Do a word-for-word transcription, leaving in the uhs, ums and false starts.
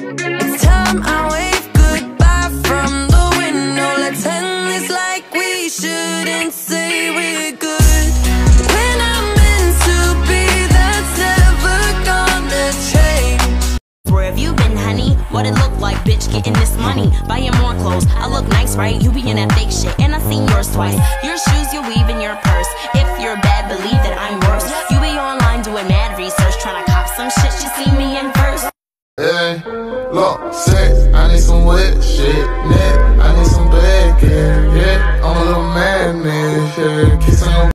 It's time I wave goodbye from the window. Let's end this like we shouldn't say we're good. When I'm meant to be, that's never gonna change. Where have you been, honey? What it look like, bitch, getting this money, buying more clothes. I look nice, right? You be in that fake shit, and I seen yours twice. Your shoes, your weave, and your purse. If you're bad, believe that I'm worse. You be online doing mad research, trying to cop some shit you see me in first. Hey, look, sex, I need some wet shit, net, I need some bad, yeah, yeah. I'm a little madman, yeah, kissing on